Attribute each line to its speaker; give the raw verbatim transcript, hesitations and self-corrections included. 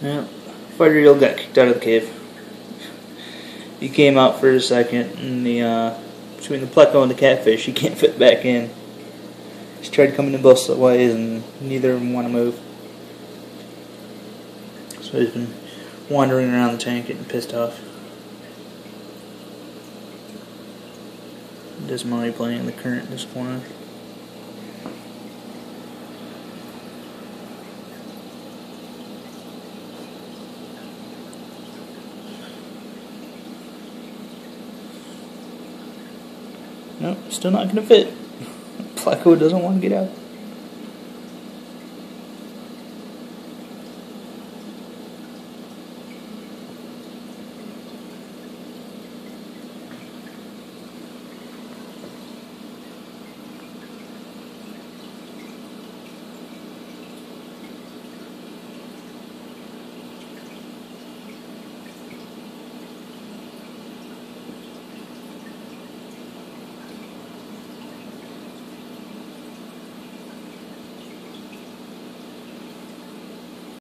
Speaker 1: Yeah, Fighter-Eel got kicked out of the cave. He came out for a second, and the uh, between the pleco and the catfish, he can't fit back in. He's tried coming in both ways, and neither of them want to move. So he's been wandering around the tank, getting pissed off. Dismally playing the current in this corner. Nope, still not going to fit. Pleco doesn't want to get out.